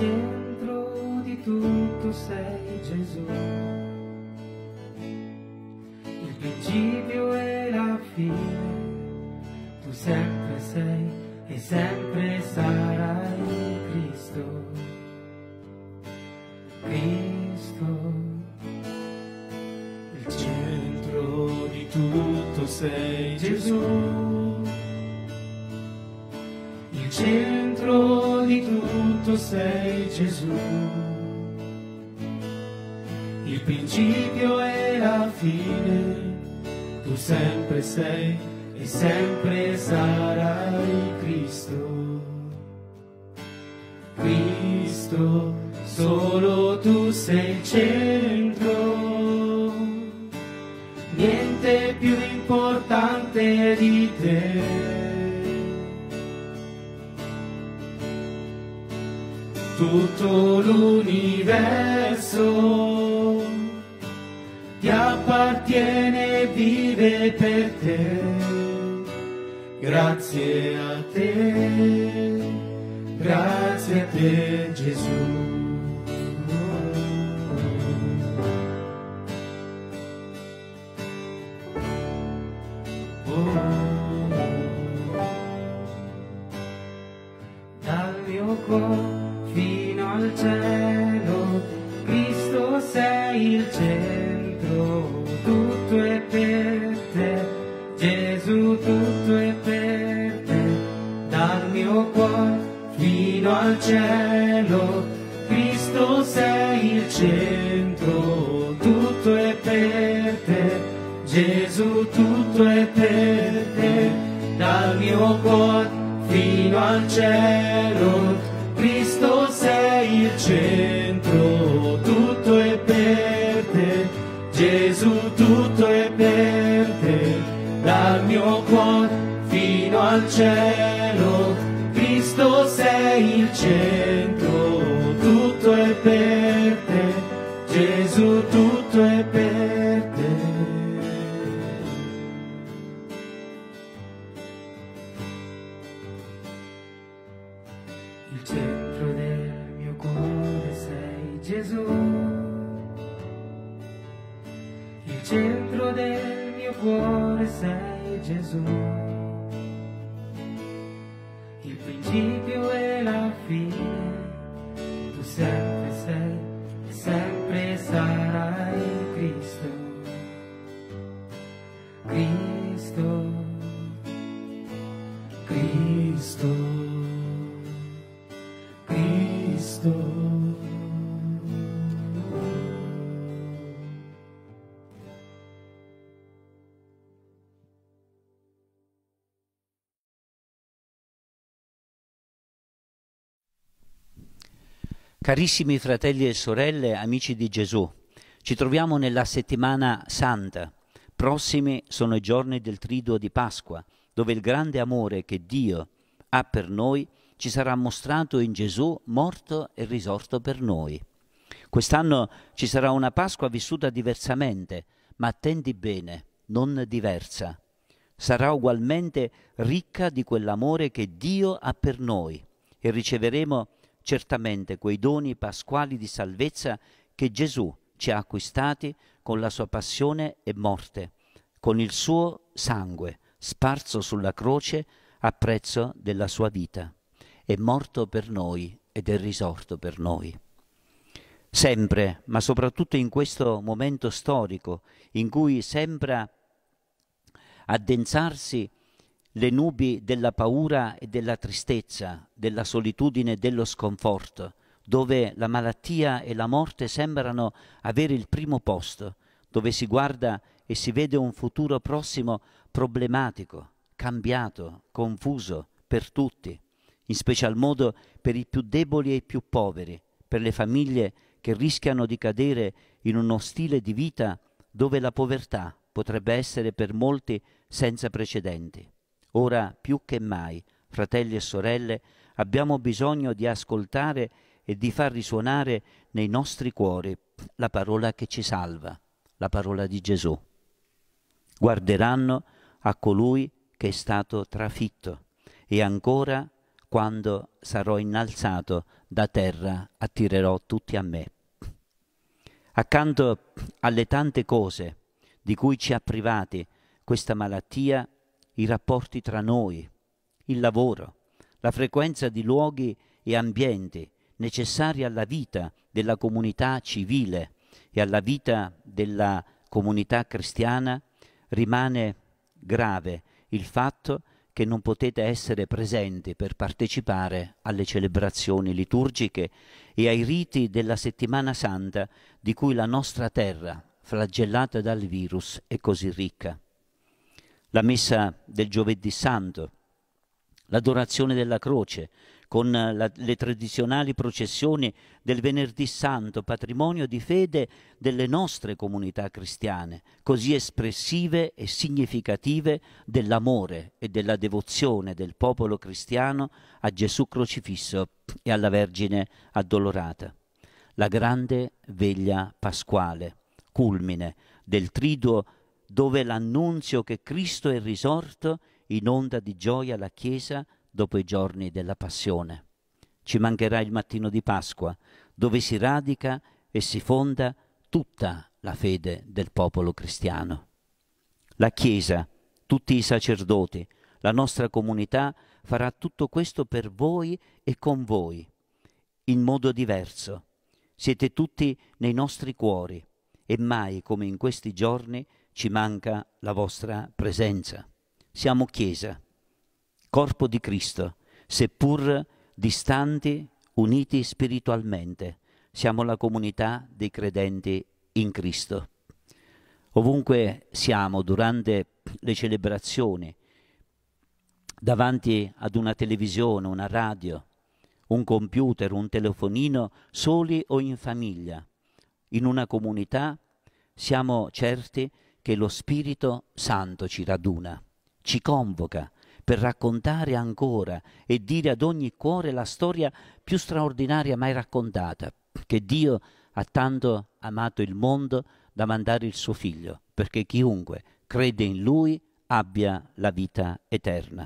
centro di tutto sei Gesù, il principio e la fine, tu sempre sei e sempre sarai Cristo, Cristo. Il centro di tutto sei Gesù, il centro di tutto sei Gesù, il principio e la fine, tu sempre sei e sempre sarai Cristo, Cristo, solo tu sei il centro, niente più importante di te. Tutto l'universo ti appartiene e vive per te, grazie a te Gesù. Dal mio cuore fino al cielo, Cristo sei il centro, tutto è per te, Gesù tutto è per te. Dal mio cuore fino al cielo, Cristo sei il centro, tutto è per te, Gesù tutto è per te. Dal mio cuore fino al cielo, Cristo sei il centro, tutto è per te, Gesù tutto è per te. Dal mio cuore fino al cielo, Cristo sei il centro, tutto è per te, Gesù tutto è per te. Il centro del mio cuore sei Gesù, il centro del mio cuore sei Gesù, il principio e la fine, tu sempre sei e sempre sarai Cristo, Cristo, Cristo. Cristo. Carissimi fratelli e sorelle, amici di Gesù, ci troviamo nella settimana santa. Prossimi sono i giorni del Triduo di Pasqua, dove il grande amore che Dio ha per noi ci sarà mostrato in Gesù morto e risorto per noi. Quest'anno ci sarà una Pasqua vissuta diversamente, ma attendi bene, non diversa. Sarà ugualmente ricca di quell'amore che Dio ha per noi e riceveremo certamente quei doni pasquali di salvezza che Gesù ci ha acquistati con la sua passione e morte, con il suo sangue sparso sulla croce a prezzo della sua vita. È morto per noi ed è risorto per noi. Sempre, ma soprattutto in questo momento storico in cui sembra addensarsi le nubi della paura e della tristezza, della solitudine e dello sconforto, dove la malattia e la morte sembrano avere il primo posto, dove si guarda e si vede un futuro prossimo problematico, cambiato, confuso per tutti, in special modo per i più deboli e i più poveri, per le famiglie che rischiano di cadere in uno stile di vita dove la povertà potrebbe essere per molti senza precedenti. Ora più che mai, fratelli e sorelle, abbiamo bisogno di ascoltare e di far risuonare nei nostri cuori la parola che ci salva, la parola di Gesù. Guarderanno a colui che è stato trafitto e ancora quando sarò innalzato da terra, attirerò tutti a me. Accanto alle tante cose di cui ci ha privati questa malattia, i rapporti tra noi, il lavoro, la frequenza di luoghi e ambienti necessari alla vita della comunità civile e alla vita della comunità cristiana, rimane grave il fatto che non potete essere presenti per partecipare alle celebrazioni liturgiche e ai riti della Settimana Santa di cui la nostra terra, flagellata dal virus, è così ricca. La messa del Giovedì Santo, l'adorazione della croce, con le tradizionali processioni del Venerdì Santo, patrimonio di fede delle nostre comunità cristiane, così espressive e significative dell'amore e della devozione del popolo cristiano a Gesù crocifisso e alla Vergine addolorata. La grande veglia pasquale, culmine del triduo dove l'annunzio che Cristo è risorto inonda di gioia la Chiesa dopo i giorni della Passione. Ci mancherà il mattino di Pasqua, dove si radica e si fonda tutta la fede del popolo cristiano. La Chiesa, tutti i sacerdoti, la nostra comunità farà tutto questo per voi e con voi, in modo diverso. Siete tutti nei nostri cuori e mai come in questi giorni ci manca la vostra presenza. Siamo Chiesa, corpo di Cristo, seppur distanti, uniti spiritualmente. Siamo la comunità dei credenti in Cristo. Ovunque siamo durante le celebrazioni, davanti ad una televisione, una radio, un computer, un telefonino, soli o in famiglia, in una comunità, siamo certi che lo Spirito Santo ci raduna, ci convoca per raccontare ancora e dire ad ogni cuore la storia più straordinaria mai raccontata, che Dio ha tanto amato il mondo da mandare il suo Figlio, perché chiunque crede in Lui abbia la vita eterna.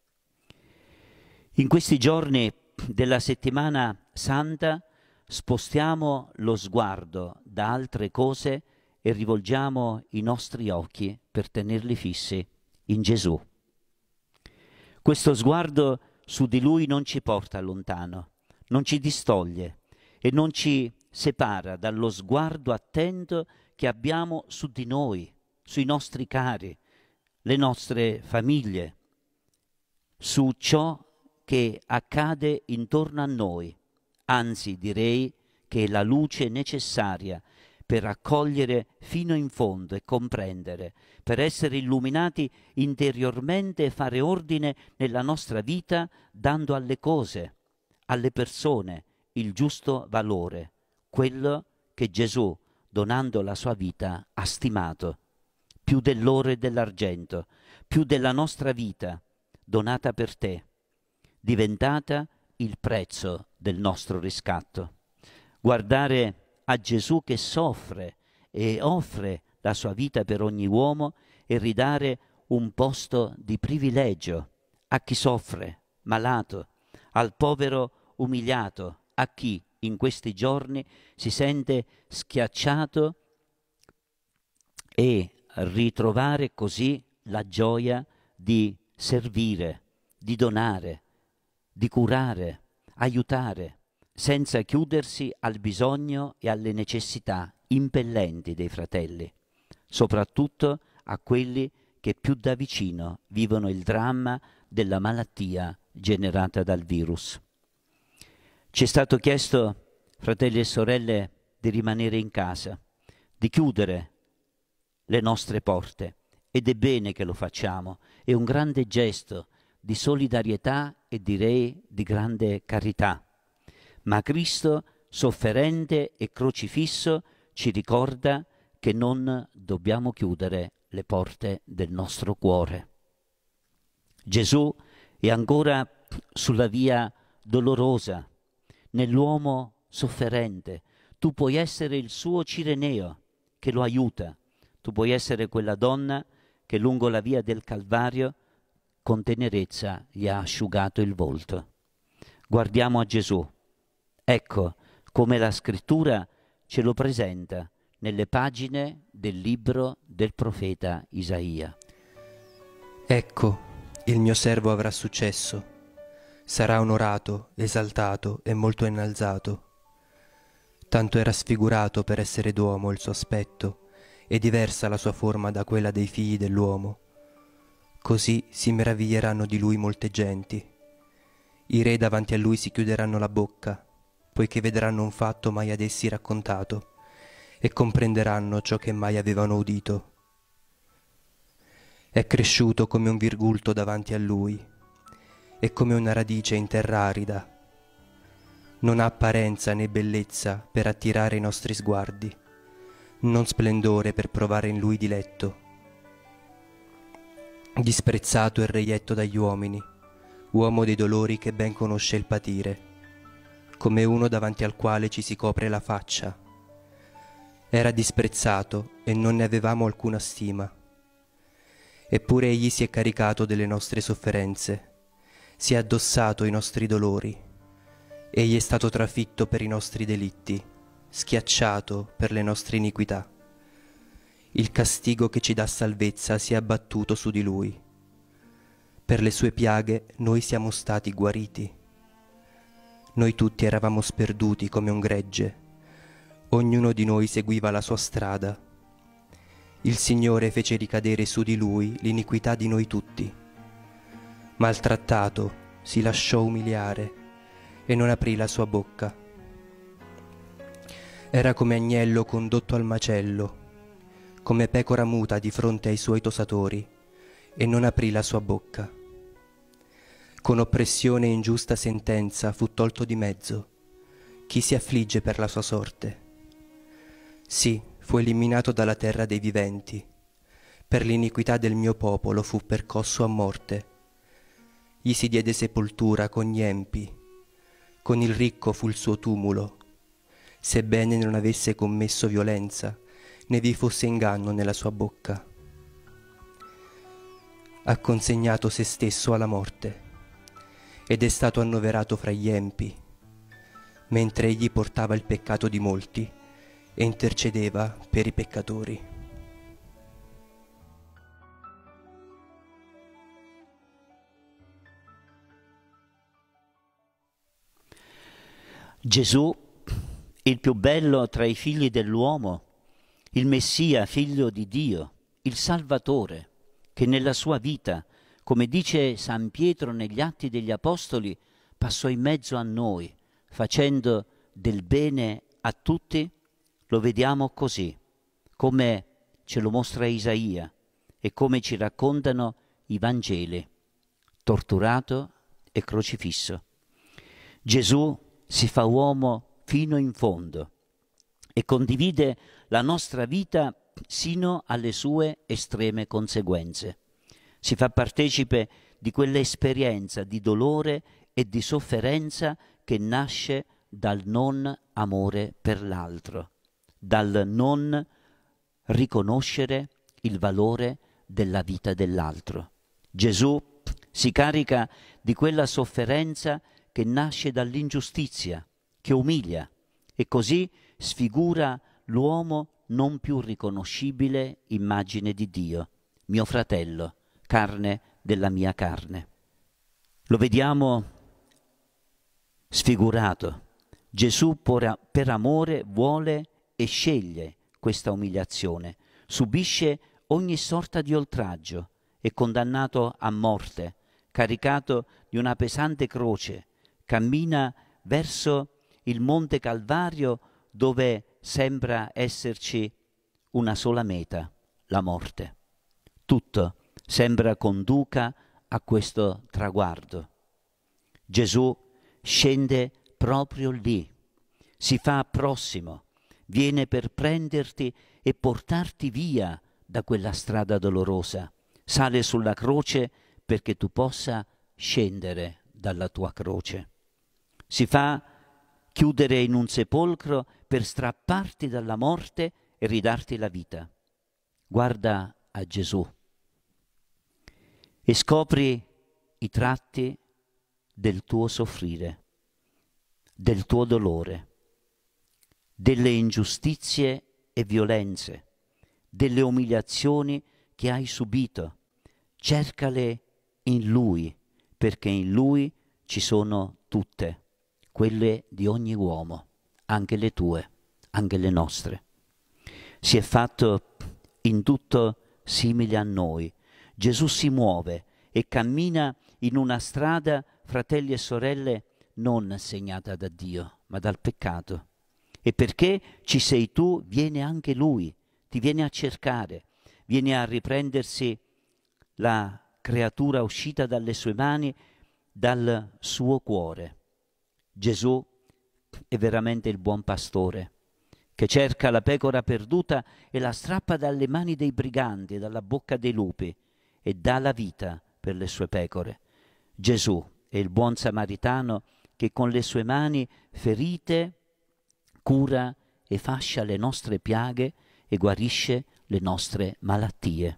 In questi giorni della Settimana Santa spostiamo lo sguardo da altre cose e rivolgiamo i nostri occhi per tenerli fissi in Gesù. Questo sguardo su di Lui non ci porta lontano, non ci distoglie e non ci separa dallo sguardo attento che abbiamo su di noi, sui nostri cari, le nostre famiglie, su ciò che accade intorno a noi, anzi direi che è la luce necessaria per accogliere fino in fondo e comprendere, per essere illuminati interiormente e fare ordine nella nostra vita, dando alle cose, alle persone, il giusto valore, quello che Gesù, donando la sua vita, ha stimato, più dell'oro e dell'argento, più della nostra vita, donata per te, diventata il prezzo del nostro riscatto. Guardare a Gesù che soffre e offre la sua vita per ogni uomo e ridare un posto di privilegio a chi soffre, malato, al povero umiliato, a chi in questi giorni si sente schiacciato e ritrovare così la gioia di servire, di donare, di curare, aiutare, senza chiudersi al bisogno e alle necessità impellenti dei fratelli, soprattutto a quelli che più da vicino vivono il dramma della malattia generata dal virus. Ci è stato chiesto, fratelli e sorelle, di rimanere in casa, di chiudere le nostre porte, ed è bene che lo facciamo, è un grande gesto di solidarietà e direi di grande carità. Ma Cristo, sofferente e crocifisso, ci ricorda che non dobbiamo chiudere le porte del nostro cuore. Gesù è ancora sulla via dolorosa, nell'uomo sofferente. Tu puoi essere il suo Cireneo che lo aiuta. Tu puoi essere quella donna che lungo la via del Calvario con tenerezza gli ha asciugato il volto. Guardiamo a Gesù. Ecco come la Scrittura ce lo presenta nelle pagine del libro del profeta Isaia. Ecco, il mio servo avrà successo, sarà onorato, esaltato e molto innalzato. Tanto era sfigurato per essere d'uomo il suo aspetto, e diversa la sua forma da quella dei figli dell'uomo. Così si meraviglieranno di lui molte genti. I re davanti a lui si chiuderanno la bocca, poiché vedranno un fatto mai ad essi raccontato, e comprenderanno ciò che mai avevano udito. È cresciuto come un virgulto davanti a lui, e come una radice in terra arida. Non ha apparenza né bellezza per attirare i nostri sguardi, non splendore per provare in lui diletto. Disprezzato e reietto dagli uomini, uomo dei dolori che ben conosce il patire, come uno davanti al quale ci si copre la faccia. Era disprezzato e non ne avevamo alcuna stima. Eppure egli si è caricato delle nostre sofferenze, si è addossato i nostri dolori. Egli è stato trafitto per i nostri delitti, schiacciato per le nostre iniquità. Il castigo che ci dà salvezza si è abbattuto su di lui. Per le sue piaghe noi siamo stati guariti. Noi tutti eravamo sperduti come un gregge, ognuno di noi seguiva la sua strada. Il Signore fece ricadere su di lui l'iniquità di noi tutti. Maltrattato, si lasciò umiliare e non aprì la sua bocca. Era come agnello condotto al macello, come pecora muta di fronte ai suoi tosatori, e non aprì la sua bocca. Con oppressione e ingiusta sentenza fu tolto di mezzo. Chi si affligge per la sua sorte? Sì, fu eliminato dalla terra dei viventi. Per l'iniquità del mio popolo fu percosso a morte. Gli si diede sepoltura con gli empi. Con il ricco fu il suo tumulo. Sebbene non avesse commesso violenza, né vi fosse inganno nella sua bocca. Ha consegnato se stesso alla morte ed è stato annoverato fra gli empi, mentre egli portava il peccato di molti e intercedeva per i peccatori. Gesù, il più bello tra i figli dell'uomo, il Messia, figlio di Dio, il Salvatore, che nella sua vita, come dice San Pietro negli Atti degli Apostoli, passò in mezzo a noi, facendo del bene a tutti, lo vediamo così, come ce lo mostra Isaia e come ci raccontano i Vangeli, torturato e crocifisso. Gesù si fa uomo fino in fondo e condivide la nostra vita sino alle sue estreme conseguenze. Si fa partecipe di quell'esperienza di dolore e di sofferenza che nasce dal non amore per l'altro, dal non riconoscere il valore della vita dell'altro. Gesù si carica di quella sofferenza che nasce dall'ingiustizia, che umilia e così sfigura l'uomo non più riconoscibile immagine di Dio, mio fratello, carne della mia carne. Lo vediamo sfigurato. Gesù per amore vuole e sceglie questa umiliazione, subisce ogni sorta di oltraggio, è condannato a morte, caricato di una pesante croce, cammina verso il Monte Calvario dove sembra esserci una sola meta, la morte. Tutto sembra conduca a questo traguardo. Gesù scende proprio lì, si fa prossimo, viene per prenderti e portarti via da quella strada dolorosa, sale sulla croce perché tu possa scendere dalla tua croce. Si fa chiudere in un sepolcro per strapparti dalla morte e ridarti la vita. Guarda a Gesù e scopri i tratti del tuo soffrire. del tuo dolore, delle ingiustizie e violenze, delle umiliazioni che hai subito. Cercale in Lui, perché in Lui ci sono tutte, quelle di ogni uomo, anche le tue, anche le nostre. Si è fatto in tutto simile a noi. Gesù si muove e cammina in una strada, fratelli e sorelle, non segnata da Dio, ma dal peccato. E perché ci sei tu, viene anche Lui, ti viene a cercare, viene a riprendersi la creatura uscita dalle sue mani, dal suo cuore. Gesù è veramente il buon pastore, che cerca la pecora perduta e la strappa dalle mani dei briganti, dalla bocca dei lupi, e dà la vita per le sue pecore. Gesù è il buon samaritano che con le sue mani ferite cura e fascia le nostre piaghe e guarisce le nostre malattie.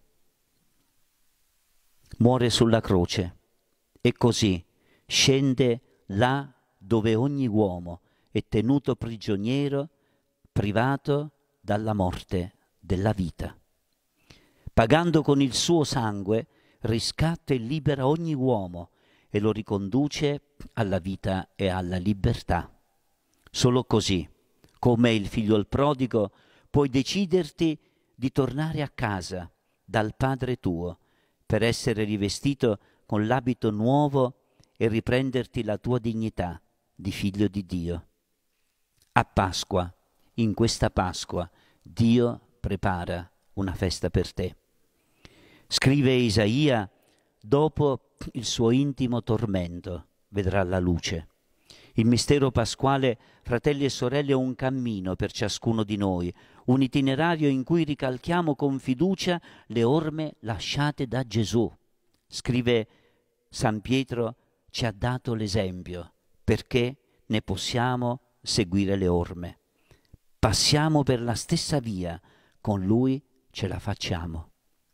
Muore sulla croce e così scende là dove ogni uomo è tenuto prigioniero, privato dalla morte della vita. Pagando con il suo sangue, riscatta e libera ogni uomo e lo riconduce alla vita e alla libertà. Solo così, come il figlio il prodigo, puoi deciderti di tornare a casa dal Padre tuo per essere rivestito con l'abito nuovo e riprenderti la tua dignità di figlio di Dio. A Pasqua, in questa Pasqua, Dio prepara una festa per te. Scrive Isaia, dopo il suo intimo tormento vedrà la luce. Il mistero pasquale, fratelli e sorelle, è un cammino per ciascuno di noi, un itinerario in cui ricalchiamo con fiducia le orme lasciate da Gesù. Scrive San Pietro, ci ha dato l'esempio, perché ne possiamo seguire le orme. Passiamo per la stessa via, con Lui ce la facciamo.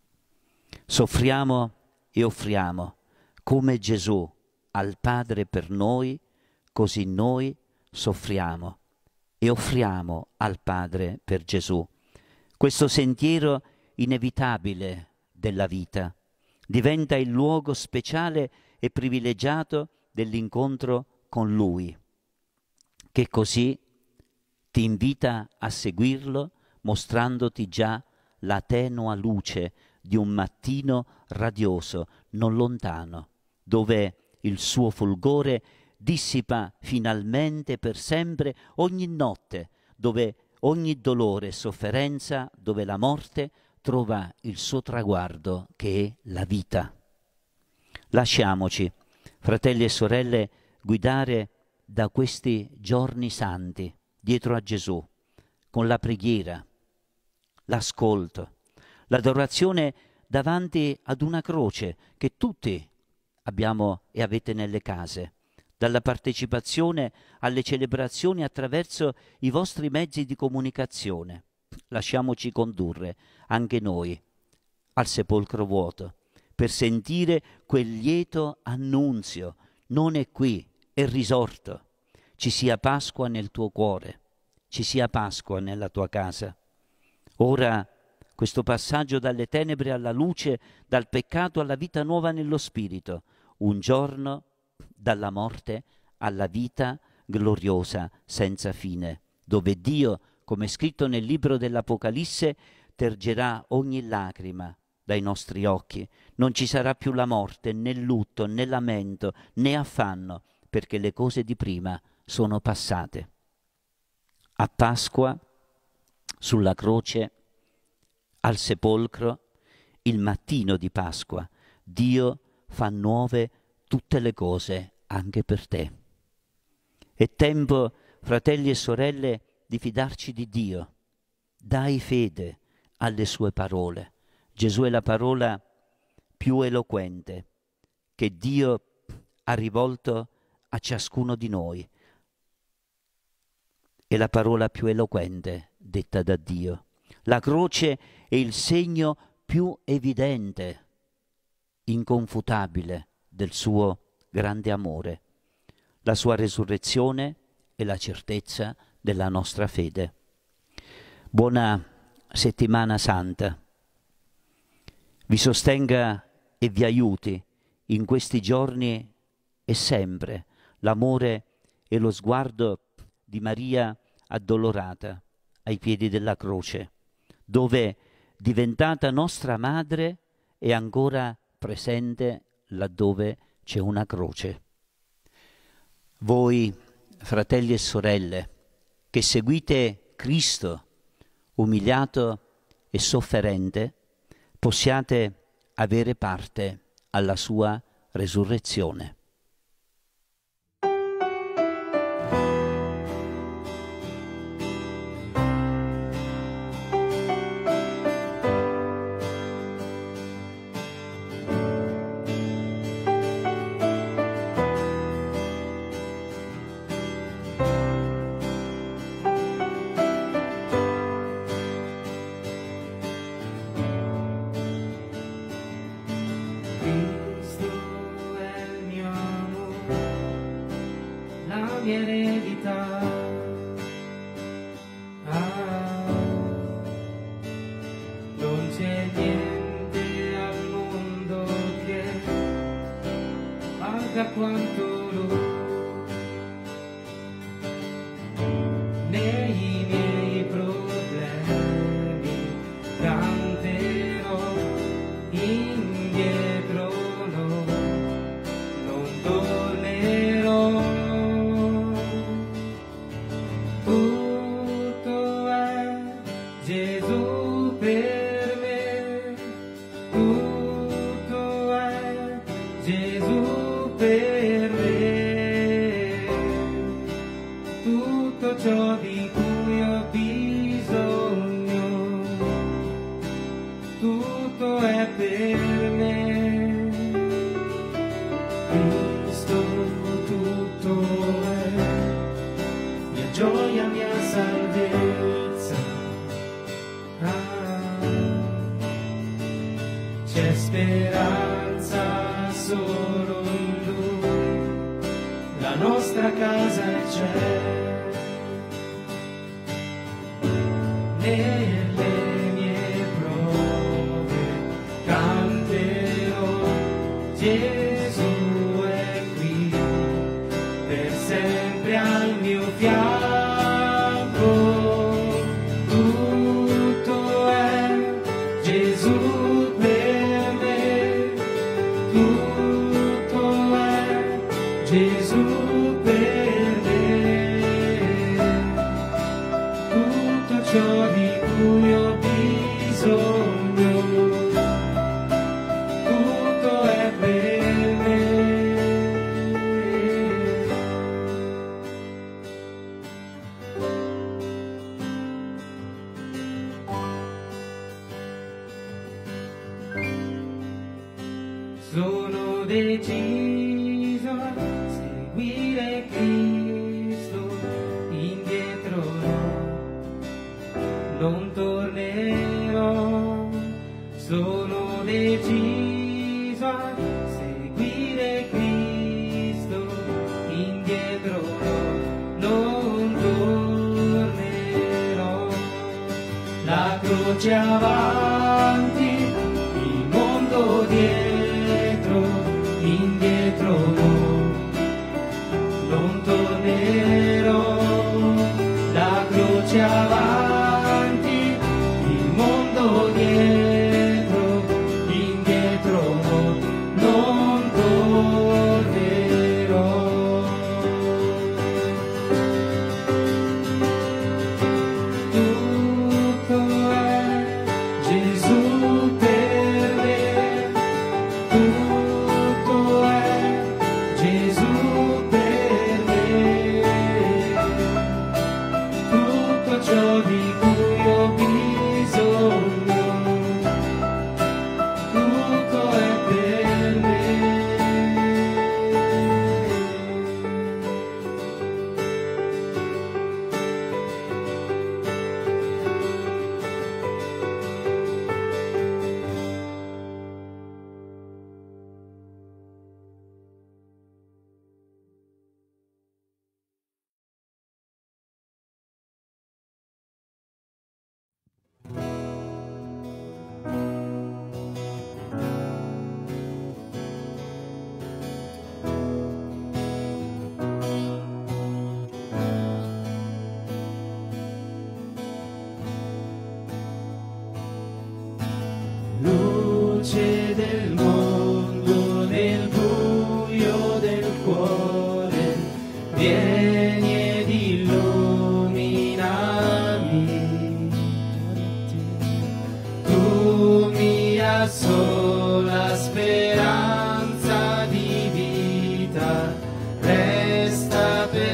Soffriamo e offriamo, come Gesù al Padre per noi, così noi soffriamo e offriamo al Padre per Gesù. Questo sentiero inevitabile della vita diventa il luogo speciale e privilegiato dell'incontro con Lui, che così ti invita a seguirlo, mostrandoti già la tenua luce di un mattino radioso, non lontano, dove il suo fulgore dissipa finalmente per sempre ogni notte, dove ogni dolore e sofferenza, dove la morte trova il suo traguardo che è la vita. Lasciamoci, fratelli e sorelle, guidare da questi giorni santi dietro a Gesù, con la preghiera, l'ascolto, l'adorazione davanti ad una croce che tutti abbiamo e avete nelle case, dalla partecipazione alle celebrazioni attraverso i vostri mezzi di comunicazione. Lasciamoci condurre anche noi al sepolcro vuoto per sentire quel lieto annunzio: non è qui, è risorto. Ci sia Pasqua nel tuo cuore, ci sia Pasqua nella tua casa. Ora questo passaggio dalle tenebre alla luce, dal peccato alla vita nuova nello Spirito, un giorno dalla morte alla vita gloriosa senza fine, dove Dio, come è scritto nel libro dell'Apocalisse, tergerà ogni lacrima dai nostri occhi. Non ci sarà più la morte, né lutto, né lamento, né affanno, perché le cose di prima sono passate. A Pasqua, sulla croce, al sepolcro, il mattino di Pasqua, Dio fa nuove tutte le cose anche per te. È tempo, fratelli e sorelle, di fidarci di Dio. Dai fede alle sue parole. Gesù è la parola più eloquente che Dio ha rivolto a ciascuno di noi. È la parola più eloquente detta da Dio. La croce è il segno più evidente, inconfutabile del suo grande amore. La sua resurrezione e la certezza della nostra fede. Buona settimana santa. Vi sostenga e vi aiuti in questi giorni e sempre l'amore e lo sguardo di Maria addolorata ai piedi della croce, dove, diventata nostra madre, è ancora presente laddove c'è una croce. Voi, fratelli e sorelle, che seguite Cristo umiliato e sofferente, possiate avere parte alla sua resurrezione. Eredità. Non c'è niente al mondo che valga quanto lui, nei miei problemi canterò, indietro no, non tornerò. Tutto è Gesù per me, tutto è Gesù per me, tutto ciò di cui ho bisogno, tutto è per me. Cristo tutto è, mia gioia, mia salvezza. C'è speranza solo in Lui, la nostra casa è c'è. Nelle mie prove canterò, Gesù è qui, per sempre al mio fianco. Tutto è Gesù per me, tutto è Gesù per me, tutto ciò di cui ho bisogno, tutto è per me. Sono deciso a seguire Cristo, indietro no, non tornerò. Sono deciso a seguire Cristo, indietro no, non tornerò. La croce avanti, il mondo dietro, indietro no, non tornerò. La croce avanti, il mondo dietro, indietro no, non tornerò. Tutto è Gesù per me, tutto è Gesù per me, tutto ciò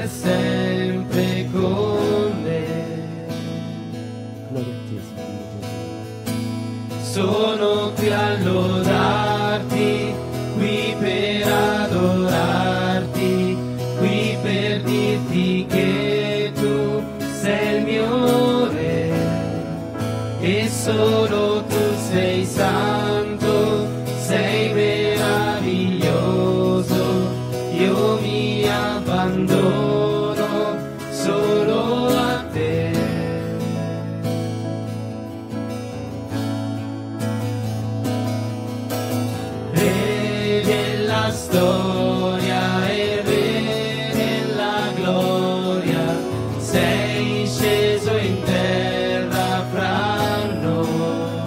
è sempre con me. Gloria a te, Signore Gesù. Sono qui a lodarti, qui per adorarti, qui per dirti che tu sei il mio Re e solo tu sei santo, sei meraviglioso. Io mi abbandono solo a te. Re della storia e Re della gloria, sei sceso in terra fra noi.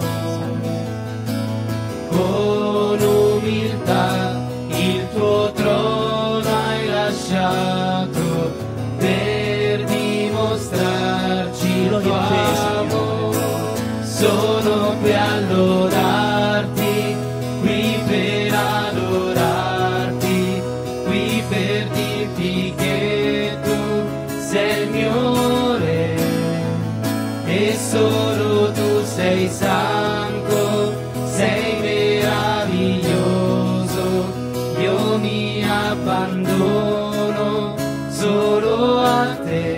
Con umiltà il tuo trono hai lasciato per dimostrarci il tuo amore. Sono qui a lodarti, qui per adorarti, qui per dirti che tu sei il mio Re e solo tu sei santo, sei meraviglioso. Io mi abbandono solo a te.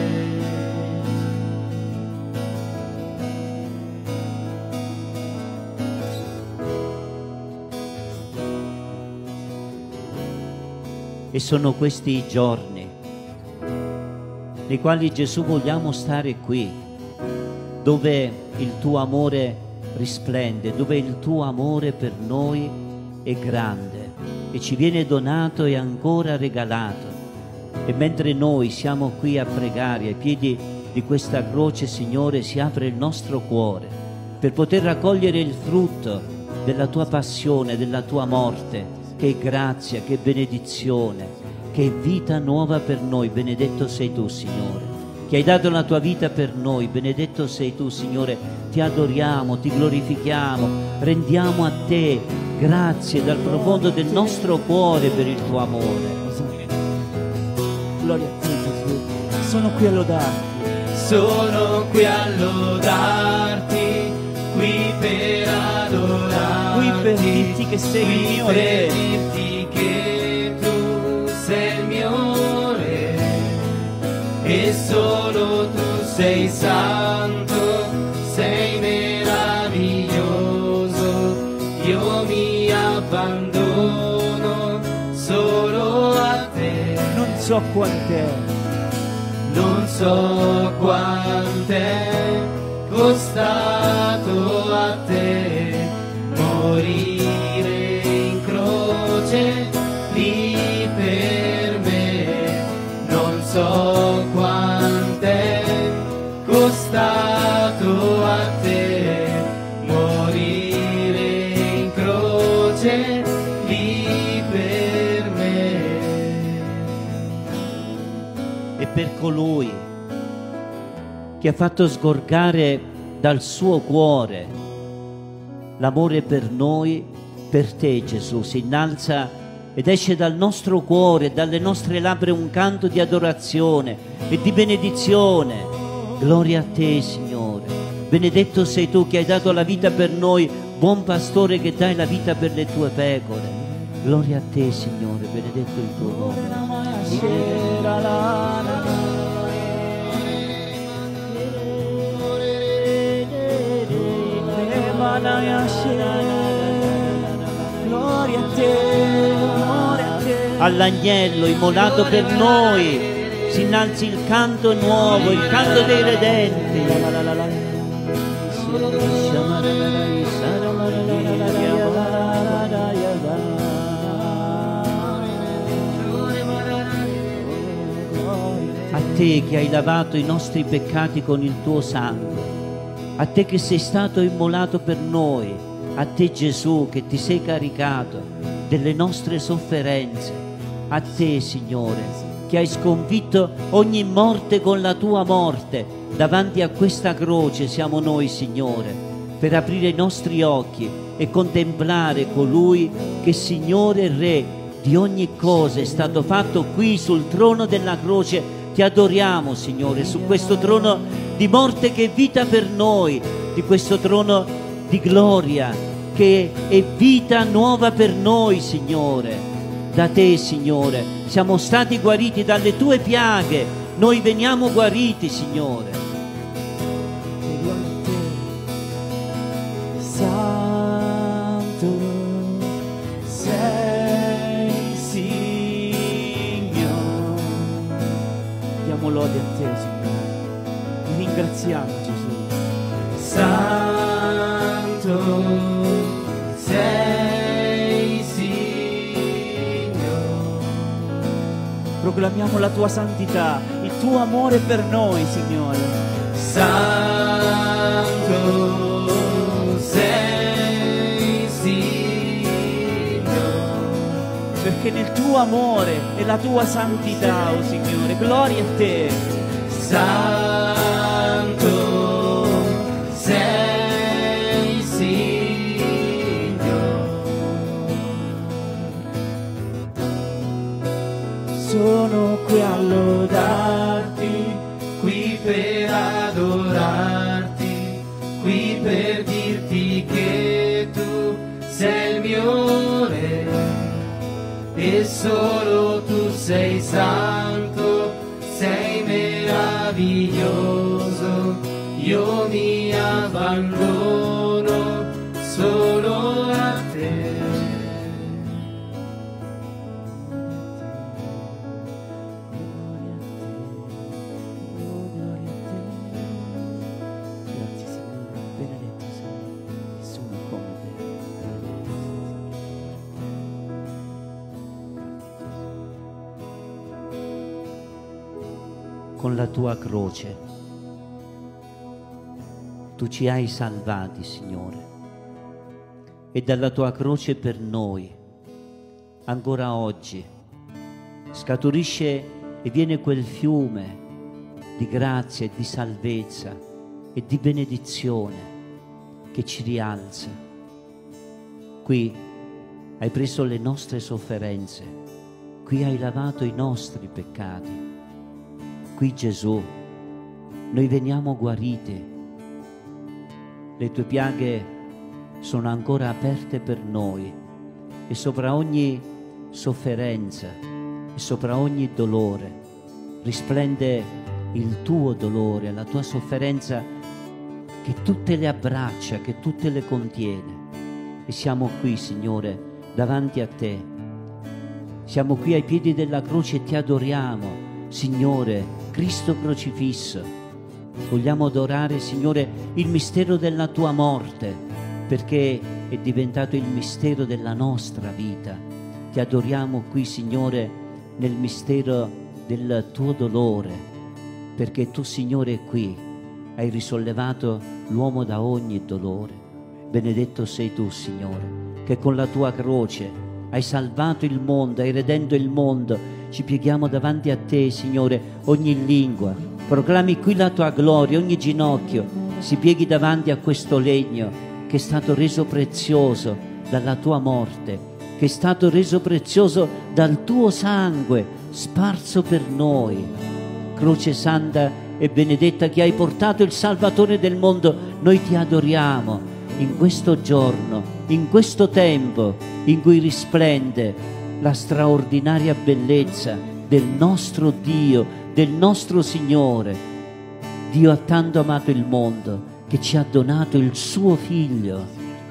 E sono questi i giorni nei quali Gesù vogliamo stare qui, dove il tuo amore risplende, dove il tuo amore per noi è grande e ci viene donato e ancora regalato. E mentre noi siamo qui a pregare ai piedi di questa croce, Signore, si apre il nostro cuore per poter raccogliere il frutto della tua passione, della tua morte, che è grazia, che è benedizione, che è vita nuova per noi. Benedetto sei tu, Signore, che hai dato la tua vita per noi. Benedetto sei tu, Signore. Ti adoriamo, ti glorifichiamo, rendiamo a te grazie dal profondo del nostro cuore per il tuo amore. Gloria a te, Gesù. Sono qui a lodarti. Sono qui a lodarti, qui per adorarti, Qui per dirti che sei il mio qui per Re. dirti che tu sei il mio Re e solo tu sei santo, sei meraviglioso. Io mi abbandono solo a te. Non so quant'è, Non so quant'è costato a te morire in croce lì per me. Non so quant'è costato a te morire in croce lì per me. E per colui che ha fatto sgorgare dal suo cuore l'amore per noi, per te, Gesù, si innalza ed esce dal nostro cuore, dalle nostre labbra un canto di adorazione e di benedizione. Gloria a te, Signore. Benedetto sei tu che hai dato la vita per noi, buon pastore che dai la vita per le tue pecore. Gloria a te, Signore, benedetto il tuo nome. Gloria a te, gloria a te. All'agnello immolato per noi si innalzi il canto nuovo, il canto dei redenti. A te che hai lavato i nostri peccati con il tuo sangue, a te che sei stato immolato per noi, a te Gesù che ti sei caricato delle nostre sofferenze, a te Signore che hai sconfitto ogni morte con la tua morte. Davanti a questa croce siamo noi, Signore, per aprire i nostri occhi e contemplare colui che, Signore e Re, di ogni cosa è stato fatto qui sul trono della croce. Ti adoriamo, Signore, su questo trono di morte che è vita per noi, di questo trono di gloria che è vita nuova per noi, Signore. Da te, Signore, siamo stati guariti dalle tue piaghe, noi veniamo guariti, Signore. Santo sei, Signore. Diamo lode a te, Signore. Ti ringraziamo, Gesù. Santo sei, Signore. Proclamiamo la tua santità, il tuo amore per noi, Signore. Santo sei, Signore. Perché nel tuo amore e la tua santità, oh Signore, gloria a te. Santo sei, Signore. Sono qui a lodarti, Qui per adorarti, qui per dirti che tu sei il mio Re e solo tu sei santo, sei meraviglioso. Io mi abbandono solo a te. Grazie, Signore, benedetto sei, nessuno come te. Con la tua croce tu ci hai salvati, Signore, e dalla tua croce per noi ancora oggi scaturisce e viene quel fiume di grazia e di salvezza e di benedizione che ci rialza. Qui hai preso le nostre sofferenze, qui hai lavato i nostri peccati. Qui, Gesù, noi veniamo guariti. Le tue piaghe sono ancora aperte per noi e sopra ogni sofferenza e sopra ogni dolore risplende il tuo dolore, la tua sofferenza che tutte le abbraccia, che tutte le contiene. E siamo qui, Signore, davanti a te. Siamo qui ai piedi della croce e ti adoriamo, Signore, Cristo crocifisso. Vogliamo adorare, Signore, il mistero della tua morte, perché è diventato il mistero della nostra vita. Ti adoriamo qui, Signore, nel mistero del tuo dolore, perché tu, Signore, qui hai risollevato l'uomo da ogni dolore. Benedetto sei tu, Signore, che con la tua croce hai salvato il mondo, hai redento il mondo. Ci pieghiamo davanti a te, Signore, ogni lingua proclami qui la tua gloria, ogni ginocchio si pieghi davanti a questo legno che è stato reso prezioso dalla tua morte, che è stato reso prezioso dal tuo sangue sparso per noi. Croce santa e benedetta che hai portato il Salvatore del mondo, noi ti adoriamo in questo giorno, in questo tempo in cui risplende la straordinaria bellezza del nostro Dio, del nostro Signore. Dio ha tanto amato il mondo che ci ha donato il suo Figlio.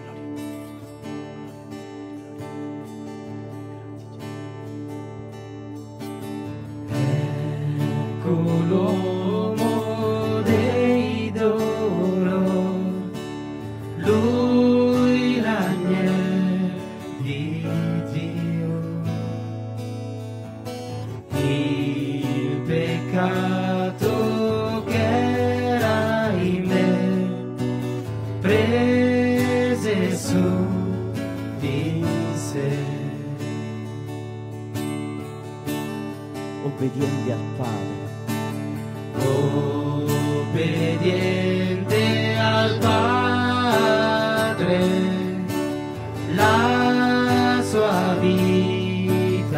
Ecco l'uomo dei dolori, lui l'agnello di Dio. Il peccato che era in me prese su di sé. Obbediente al Padre, obbediente al Padre, la sua vita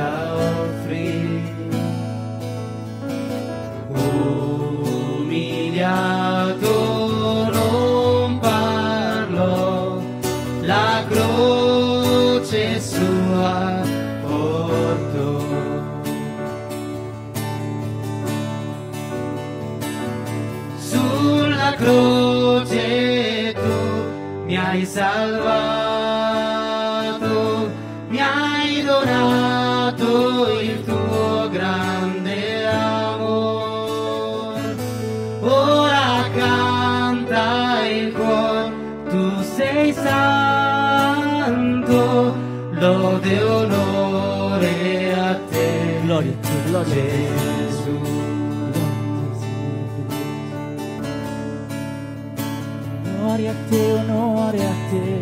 croce tu mi hai salvato, mi hai donato il tuo grande amore. Ora canta il cuore, tu sei santo, lode e onore a te. Gloria a te, gloria a te. Gesù. Gloria a te, onore a te.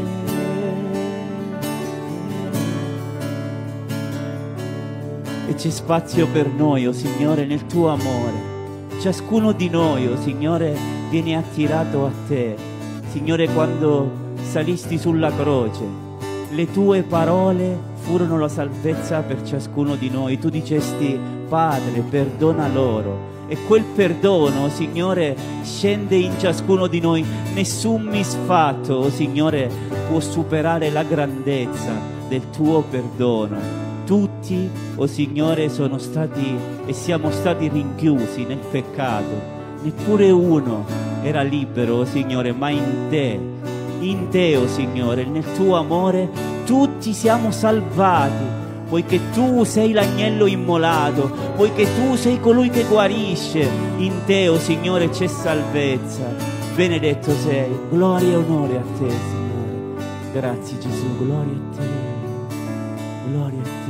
E c'è spazio per noi, oh Signore, nel tuo amore. Ciascuno di noi, oh Signore, viene attirato a te. Signore, quando salisti sulla croce, le tue parole furono la salvezza per ciascuno di noi. Tu dicesti: Padre, perdona loro. E quel perdono, Signore, scende in ciascuno di noi. Nessun misfatto, oh Signore, può superare la grandezza del tuo perdono. Tutti, oh Signore, sono stati e siamo stati rinchiusi nel peccato. Neppure uno era libero, oh Signore, ma in te, oh Signore, nel tuo amore, tutti siamo salvati. Poiché tu sei l'agnello immolato, poiché tu sei colui che guarisce, in te, oh Signore, c'è salvezza. Benedetto sei, gloria e onore a te, Signore. Grazie Gesù, gloria a te, gloria a te,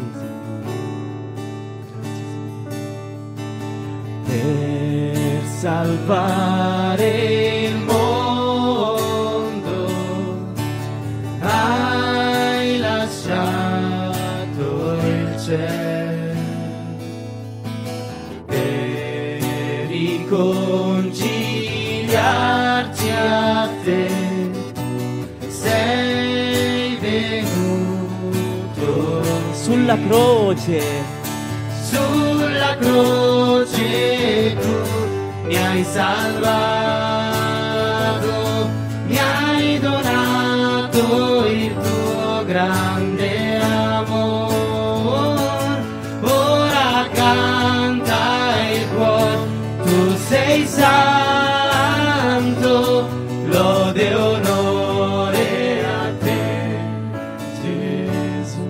Signore. Grazie, Signore. Per salvare il mondo hai lasciato il cielo per riconciliarci a te. Sei venuto Sulla croce, sulla croce tu mi hai salvato, mi hai donato il tuo grande amore. Ora canta il cuore, tu sei santo, lode e onore a te, Gesù.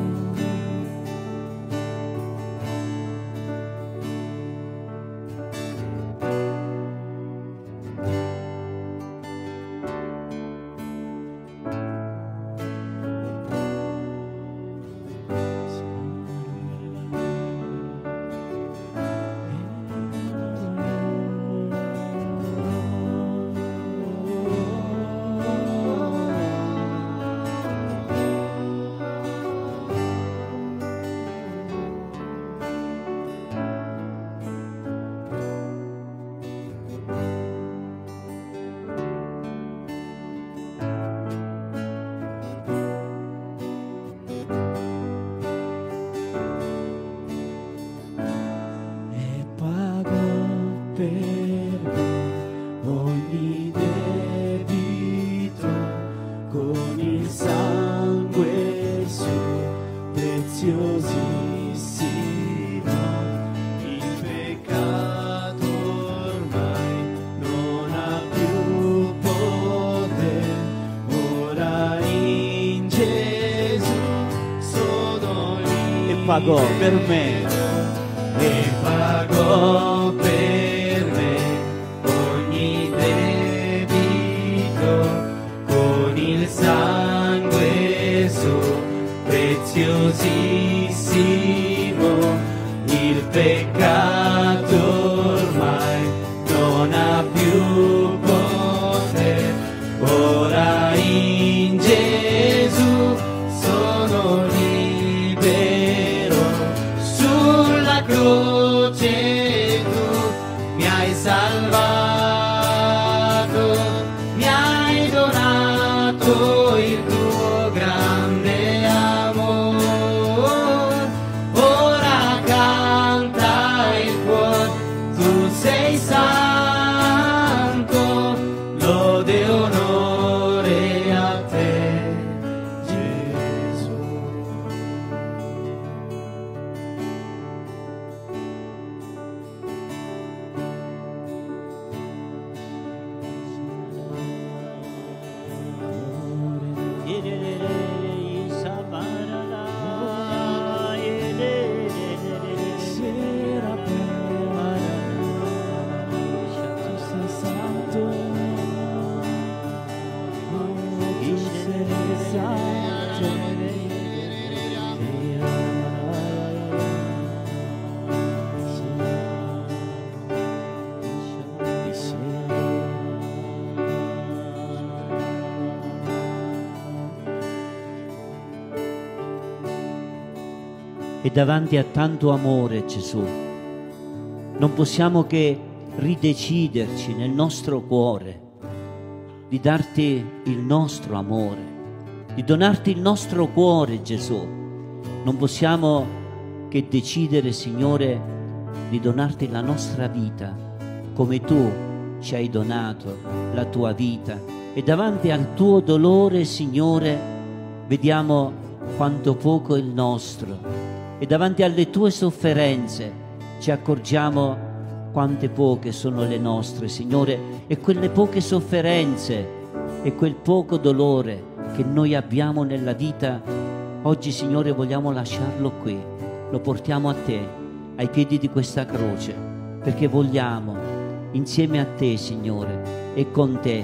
Ogni debito con il sangue suo preziosissimo, il peccato ormai non ha più potere. Ora in Gesù sono libero. e pagò per me. E pagò per me ogni debito con il sangue suo preziosissimo, il peccato ormai non ha più potere. Ora in Gesù sono libero. Sulla croce tu mi hai salvato, mi hai donato il tuo grande amore. Ora canta il E davanti a tanto amore, Gesù, non possiamo che rideciderci nel nostro cuore di darti il nostro amore, di donarti il nostro cuore, Gesù. Non possiamo che decidere, Signore, di donarti la nostra vita come tu ci hai donato la tua vita. E davanti al tuo dolore, Signore, vediamo quanto poco è il nostro. E davanti alle tue sofferenze ci accorgiamo quante poche sono le nostre, Signore, e quelle poche sofferenze e quel poco dolore che noi abbiamo nella vita, oggi, Signore, vogliamo lasciarlo qui, lo portiamo a te, ai piedi di questa croce, perché vogliamo, insieme a te, Signore, e con te,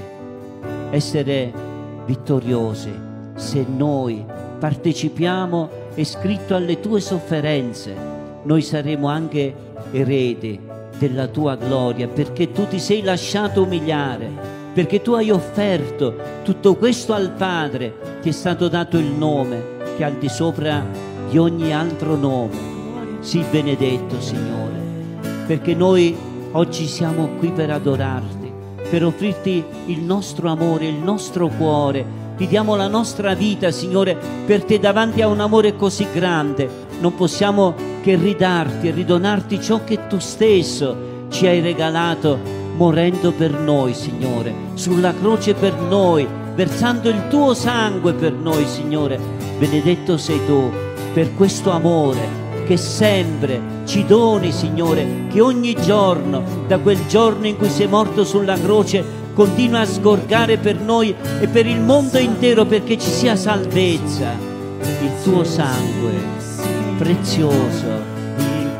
essere vittoriosi. Se noi partecipiamo, è scritto, alle tue sofferenze, noi saremo anche eredi della tua gloria, perché tu ti sei lasciato umiliare, perché tu hai offerto tutto questo al Padre, ti è stato dato il nome che è al di sopra di ogni altro nome. Sii benedetto, Signore, perché noi oggi siamo qui per adorarti, per offrirti il nostro amore, il nostro cuore. Ti diamo la nostra vita, Signore, per te. Davanti a un amore così grande non possiamo che ridarti e ridonarti ciò che tu stesso ci hai regalato, morendo per noi, Signore, sulla croce per noi, versando il tuo sangue per noi, Signore. Benedetto sei tu per questo amore che sempre ci doni, Signore, che ogni giorno, da quel giorno in cui sei morto sulla croce, continua a sgorgare per noi e per il mondo intero, perché ci sia salvezza. Il tuo sangue prezioso. Il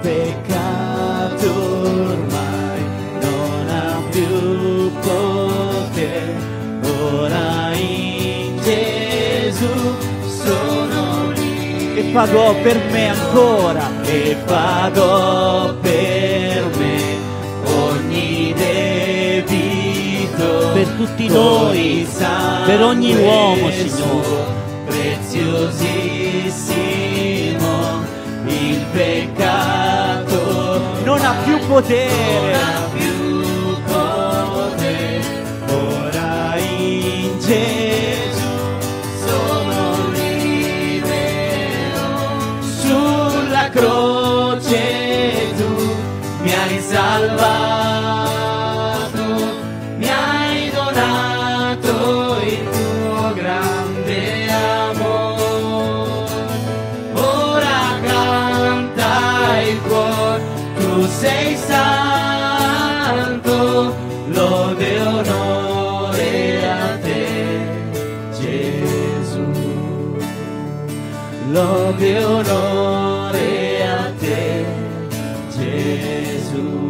peccato ormai non ha più potere, ora in Gesù sono libero. E pagò per me ancora. E pagò per me ogni debito, Per tutti noi, per ogni uomo, Signore. Preziosissimo, il peccato Non ha più potere. non ha più potere, ora in Gesù sono libero. Sulla croce tu mi hai salvato, mi hai donato il tuo grande amore. Ora canta il cuore, tu sei santo, lode e onore a te, Gesù. Lode e onore a te, Gesù.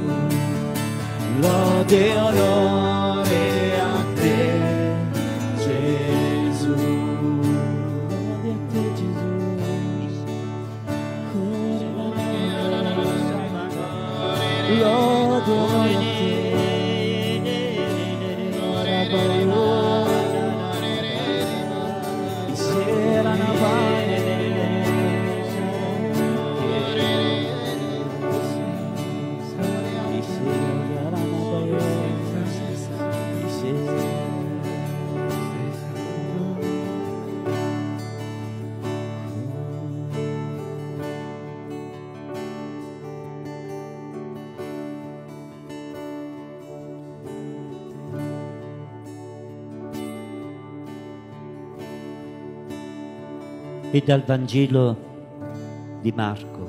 Lode e onore a te, Gesù. Lode a te, Gesù. Lode a te. Sera na E dal Vangelo di Marco.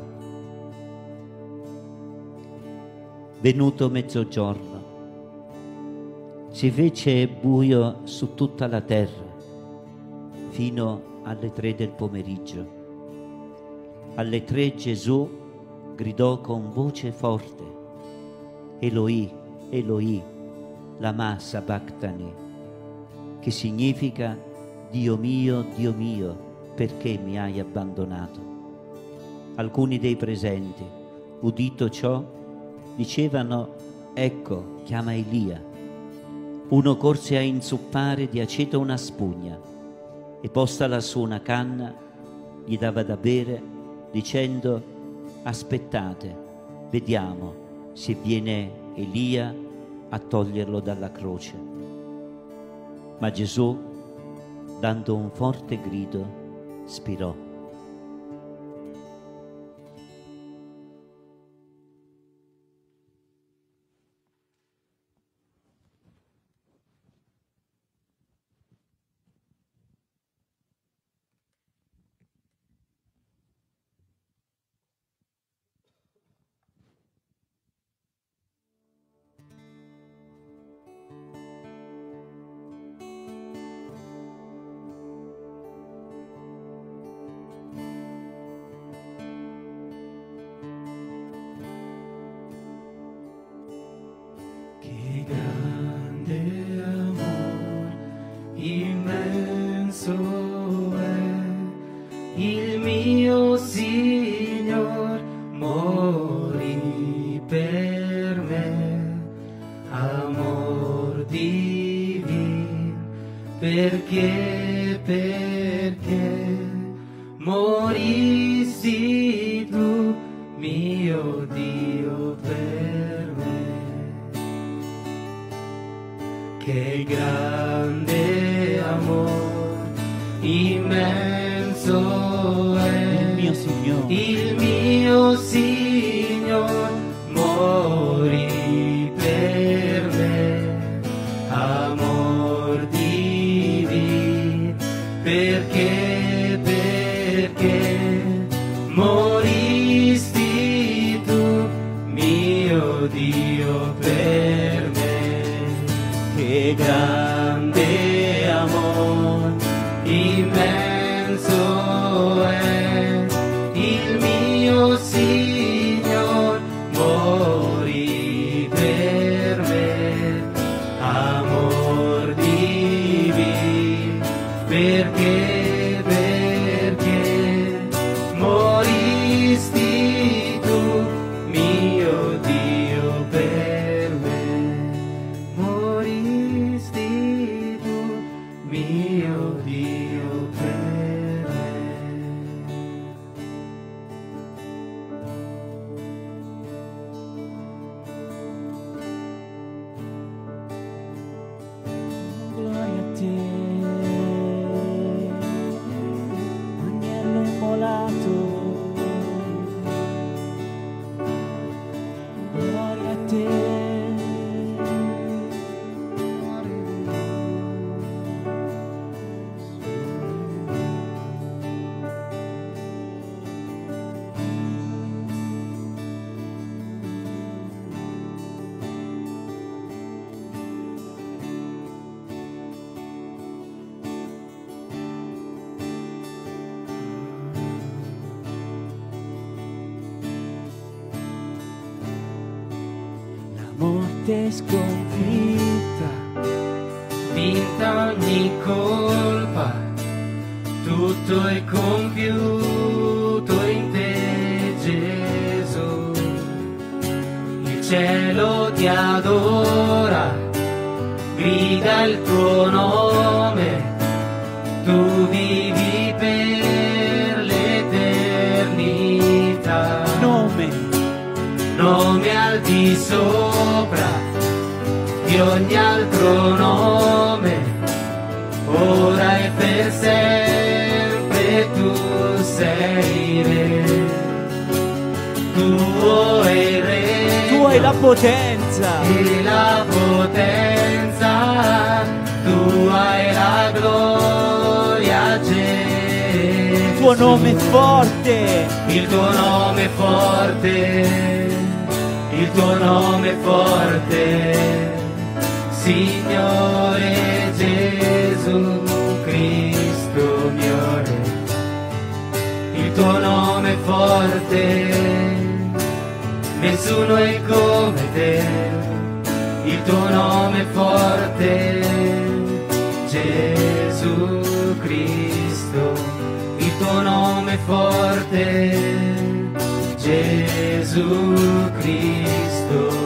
Venuto mezzogiorno, si fece buio su tutta la terra fino alle 3 del pomeriggio. Alle 3 Gesù gridò con voce forte: Eloi, Eloi, lama sabachthani, che significa Dio mio, perché mi hai abbandonato? Alcuni dei presenti, udito ciò, dicevano: ecco, chiama Elia. Uno corse a inzuppare di aceto una spugna e postala su una canna gli dava da bere dicendo: aspettate, vediamo se viene Elia a toglierlo dalla croce. Ma Gesù, dando un forte grido, spirò. Che grande amor immenso è, il mio Signor morì per me, amor divino, perché moristi tu, mio Dio, per me. Che grande amor immenso è, il mio Signor morì per me, amor divino, perché moristi tu, mio Dio, per me. Che grande amor immenso è, il mio Signor morì per me, amor divino, perché moristi tu, mio Dio, per me. Moristi tu, mio Dio, per me. Gloria a te, agnello immolato. Gloria a te. Morte sconfitta, Vinta ogni colpa, tutto è compiuto in te, Gesù. Il cielo ti adora, grida il tuo nome, tu vivi per l'eternità. Nome al di sopra di ogni altro nome, ora e per sempre tu sei re, tuo è il re, tu hai la potenza, e la potenza, tua è la gloria, Gesù. il tuo nome è forte, il tuo nome è forte, il tuo nome è forte, Signore Gesù Cristo mio Re. Il tuo nome è forte, nessuno è come te. Il tuo nome è forte, Gesù Cristo. Il tuo nome è forte, Gesù Cristo.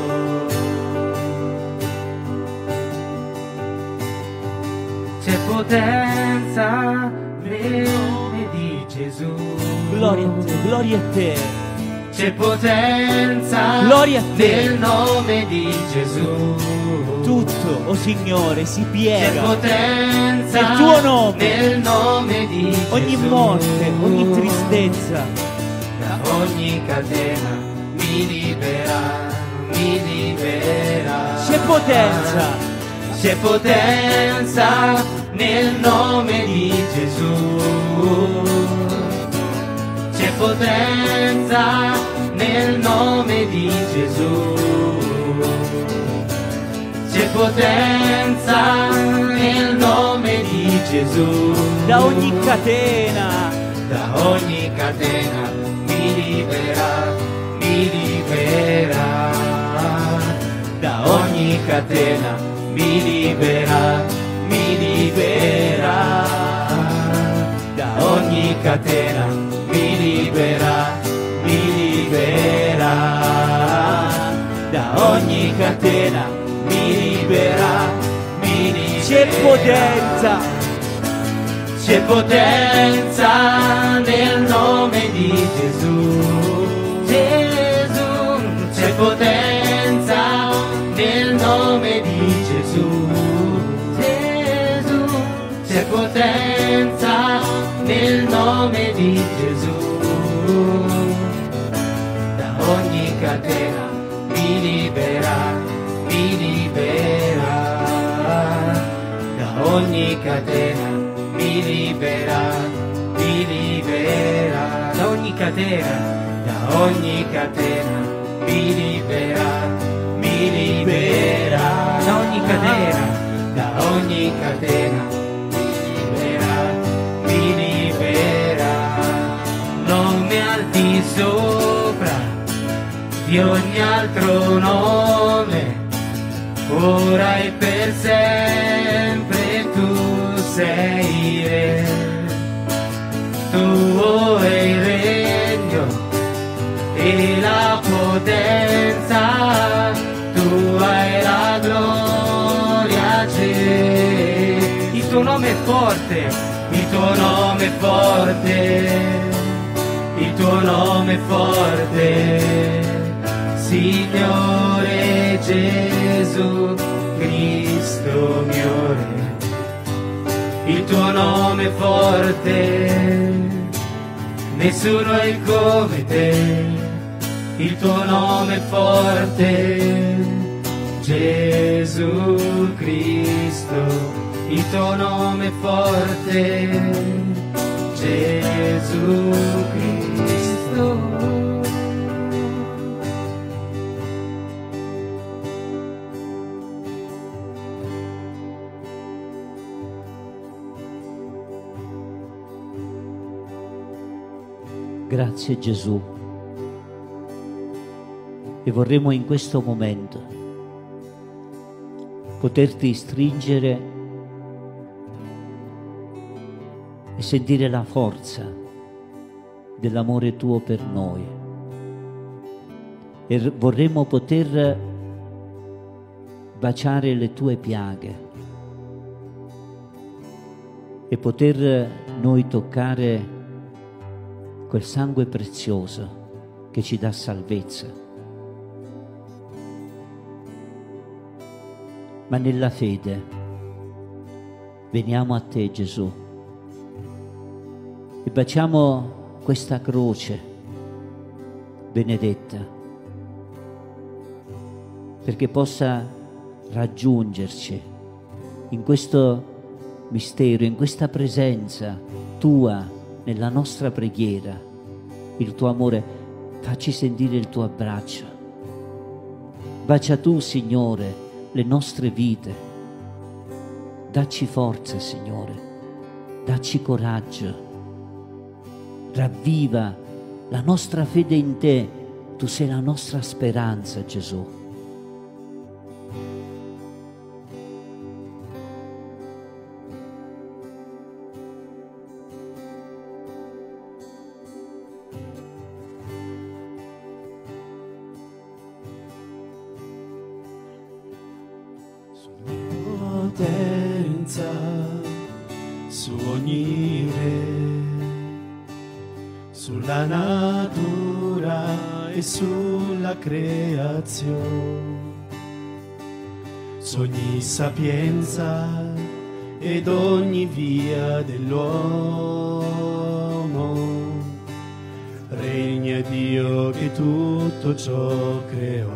C'è potenza nel nome di Gesù. Gloria a te, gloria a te. C'è potenza Gloria a te. nel nome di Gesù. Tutto, oh Signore, si C'è piega potenza nel tuo nome. nel nome di Ogni Gesù. morte, ogni tristezza. Da ogni catena mi libera, mi libera. C'è potenza. C'è potenza nel nome di Gesù. C'è potenza nel nome di Gesù. C'è potenza nel nome di Gesù. Da ogni catena. Da ogni catena mi libera, mi libera. Da ogni catena mi libera, mi libera. Da ogni catena mi libera, mi libera. Da ogni catena mi libera, mi libera. C'è potenza. C'è potenza nel nome di Gesù. Gesù, c'è potenza nel nome di Gesù. Gesù, c'è potenza nel nome di Gesù. Da ogni catena mi libera, mi libera. Da ogni catena mi libera, mi libera. Da ogni catena, da ogni catena mi libera, mi libera. Da ogni catena, da ogni catena mi libera. Nome al di sopra di ogni altro nome, ora e per sempre tu sei Re. Tuo è il regno e la potenza, tua è la gloria. C'è. Il tuo nome è forte, il tuo nome è forte, il tuo nome è forte, Signore Gesù Cristo mio Re. Il tuo nome è forte, nessuno è come te. Il tuo nome è forte, Gesù Cristo. Il tuo nome è forte, Gesù Cristo. Grazie Gesù. E vorremmo in questo momento poterti stringere e sentire la forza dell'amore tuo per noi. E vorremmo poter baciare le tue piaghe e poter noi toccare quel sangue prezioso che ci dà salvezza. Ma nella fede veniamo a te, Gesù, e baciamo questa croce benedetta, perché possa raggiungerci in questo mistero, in questa presenza tua nella nostra preghiera, il tuo amore. Facci sentire il tuo abbraccio. Bacia tu, Signore, le nostre vite. Dacci forza, Signore, dacci coraggio. Ravviva la nostra fede in te. Tu sei la nostra speranza, Gesù. Su ogni re, sulla natura e sulla creazione. Su ogni sapienza ed ogni via dell'uomo regna Dio che tutto ciò creò.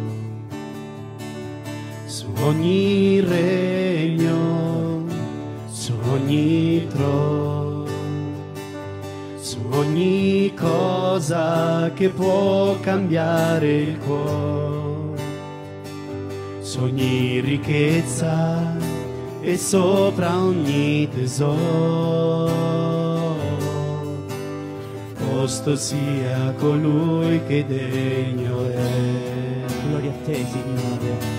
Su ogni regno, su ogni trono, su ogni cosa che può cambiare il cuore, su ogni ricchezza e sopra ogni tesoro, posto sia colui che degno è. Gloria a te, Signore.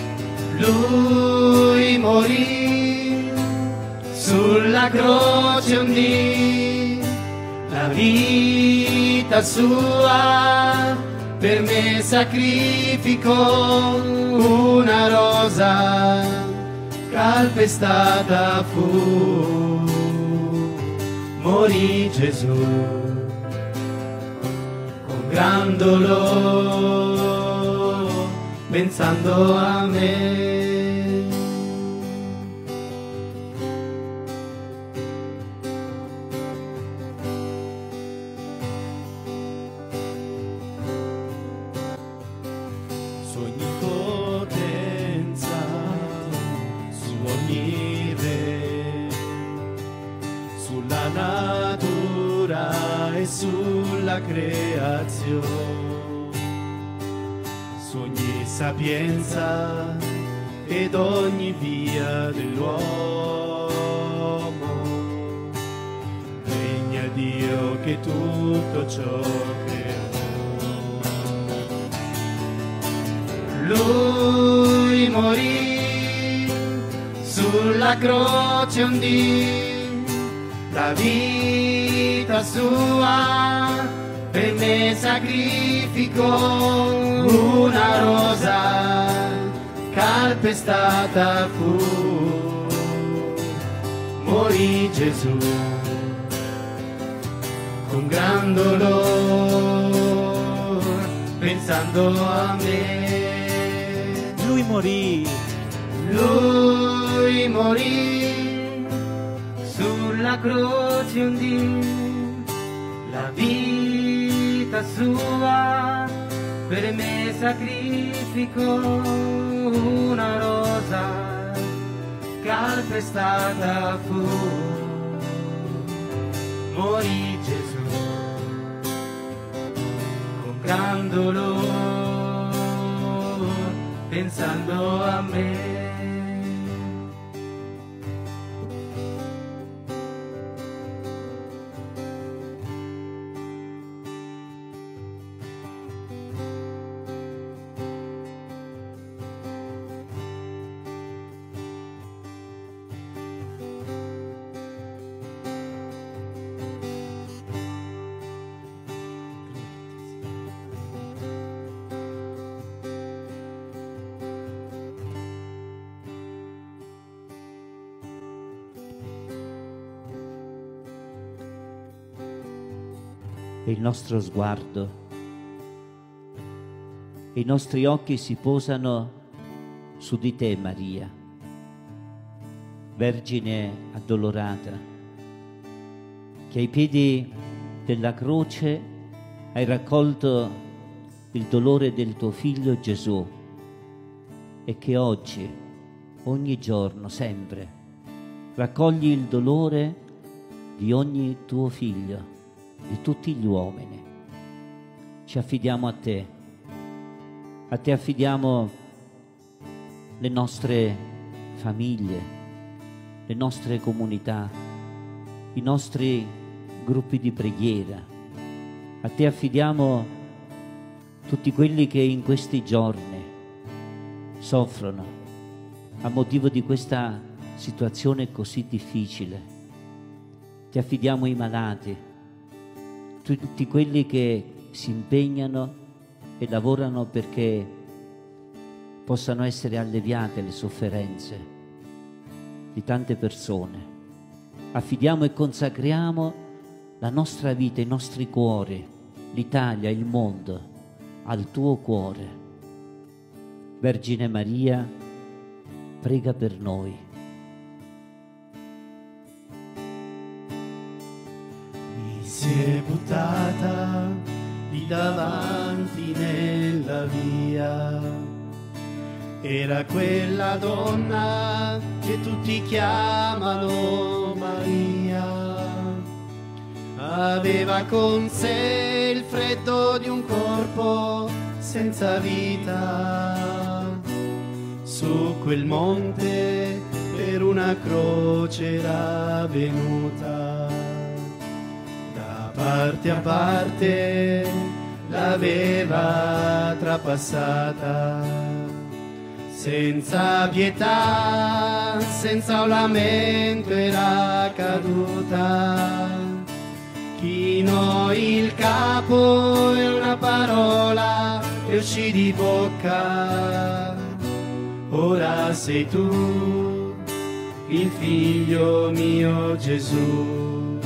Lui morì sulla croce un dì, la vita sua per me sacrificò, una rosa calpestata fu, morì Gesù con gran dolore, pensando a me. Su ogni potenza, su ogni re, sulla natura e sulla creazione, su ogni sapienza ed ogni via dell'uomo regna Dio che tutto ciò creò. Lui morì sulla croce un dì, la vita sua per me sacrificò, una rosa calpestata fu, morì Gesù con gran dolore, pensando a me. Lui morì, Lui morì sulla croce un dì, la vita sua per me sacrificò, una rosa calpestata fu, morì Gesù con gran dolore, pensando a me. E il nostro sguardo, e i nostri occhi si posano su di te, Maria, Vergine addolorata, che ai piedi della croce hai raccolto il dolore del tuo figlio Gesù e che oggi, ogni giorno, sempre, raccogli il dolore di ogni tuo figlio, di tutti gli uomini. Ci affidiamo a te affidiamo le nostre famiglie, le nostre comunità, i nostri gruppi di preghiera. A te affidiamo tutti quelli che in questi giorni soffrono a motivo di questa situazione così difficile. Ti affidiamo i malati, tutti quelli che si impegnano e lavorano perché possano essere alleviate le sofferenze di tante persone. Affidiamo e consacriamo la nostra vita, i nostri cuori, l'Italia, il mondo, al tuo cuore. Vergine Maria, prega per noi. Mi si è buttata lì davanti nella via, era quella donna che tutti chiamano Maria. Aveva con sé il freddo di un corpo senza vita. Su quel monte per una croce era venuta. Da parte a parte l'aveva trapassata. Senza pietà, senza un lamento era caduta. Chinò il capo e una parola le uscì di bocca. Ora sei tu, il figlio mio Gesù.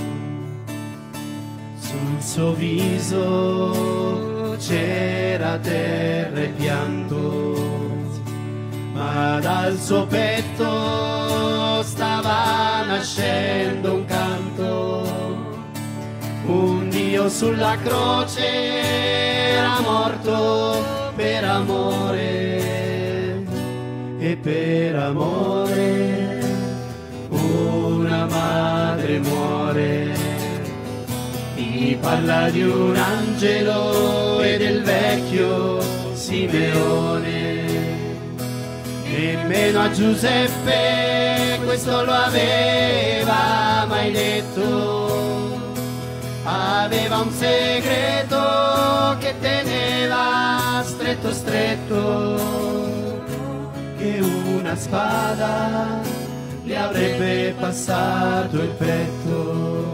Sul suo viso c'era terra e pianto, ma dal suo petto stava nascendo un canto. Un Dio sulla croce era morto per amore, e per amore una madre muore. Ti parla di un angelo e del vecchio Simeone. Nemmeno a Giuseppe questo lo aveva mai detto. Aveva un segreto che teneva stretto stretto, che una spada gli avrebbe passato il petto.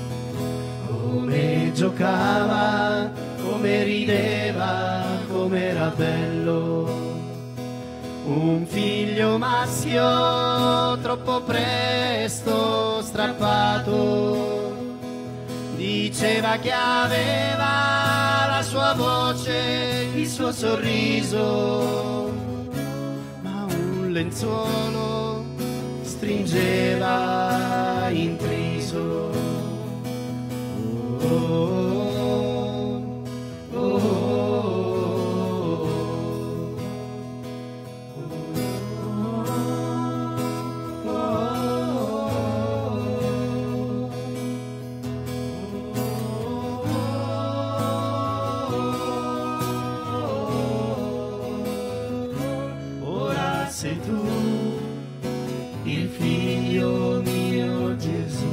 Come giocava, come rideva, com'era bello. Un figlio maschio troppo presto strappato. Diceva che aveva la sua voce, il suo sorriso, ma un lenzuolo stringeva intriso. Oh, oh, oh, sei tu, il figlio mio Gesù.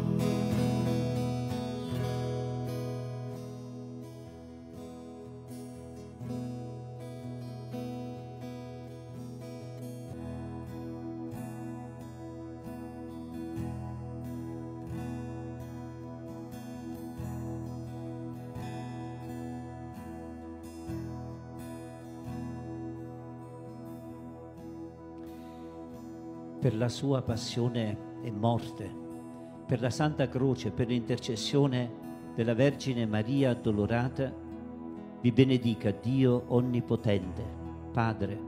Per la sua passione e morte, per la Santa Croce, per l'intercessione della Vergine Maria addolorata, vi benedica Dio Onnipotente, Padre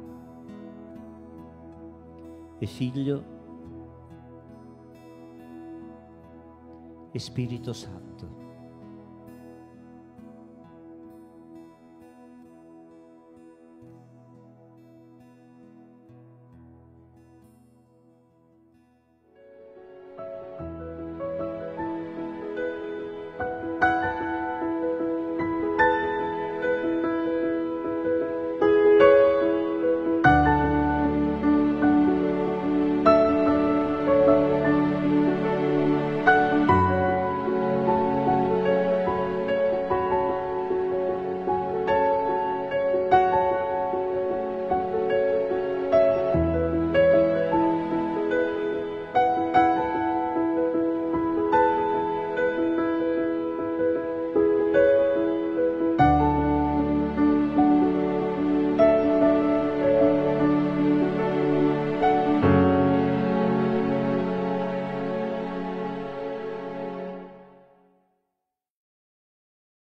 e Figlio e Spirito Santo.